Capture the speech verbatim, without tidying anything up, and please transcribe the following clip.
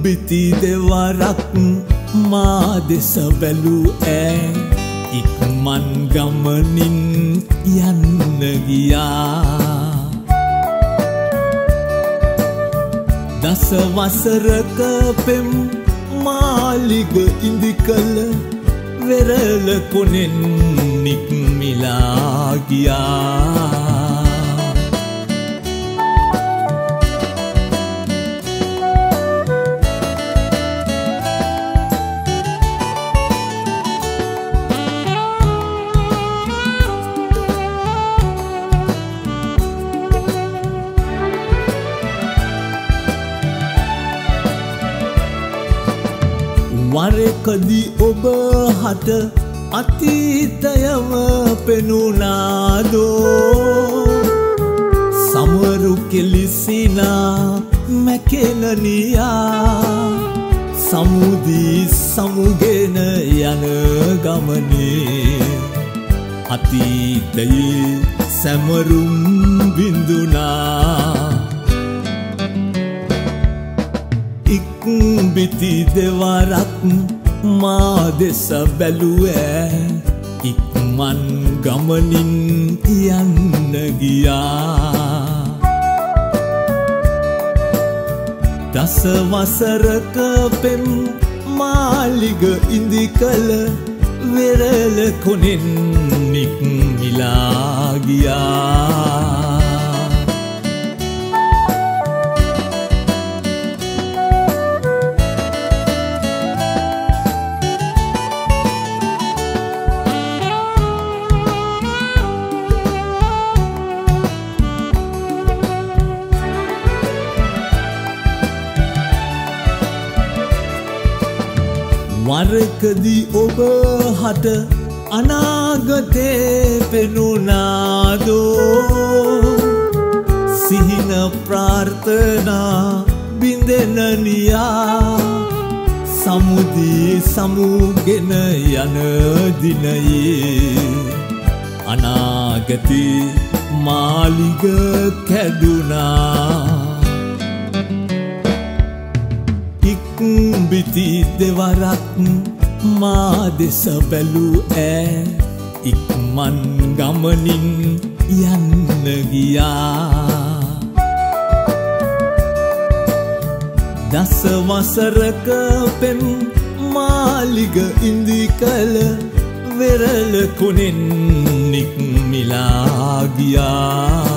ඉක්බිති දෙවරක් මා දෙස බැලූ ඈ ඉක්මන් ගමනින් යන්න ගියා. දස වසරක පෙම් මාලිග ඉදිකල වෙරළ කොනෙන් නික්මිලා ගියා. වරකදී ඔබ හට අතීතයම පෙනුනාදෝ සමරු කෙලිසිනා මැකෙනනියා සමුදී සමුගෙන යන ගමනේ අතීතයේ සැමරුම් බිඳුනා. ඉක්බිති දෙවරක් මා දෙස බැලූ ඈ ඉක්මන් ගමනින් යන්න ගියා. දස වසරක පෙම් මාලිග ඉදිකල වෙරළ කොනෙන් නික්මිලා ගියා. වරකදී ඔබ හට අනාගතේ පෙනුනාදෝ සිහින ප්‍රාර්ථනා බිඳෙනනියා සමුදී සමුගෙන යන දිනයේ අනාගතේ මාලිග කැඩුනා. ඉක්බිති දෙවරක් මා දෙස බැලූ ඈ ඉක්මන් ගමනින් යන්න ගියා. දස වසරක පෙම් මාලිග ඉදිකල වෙරළ කොනෙන් නික්මිලා ගියා.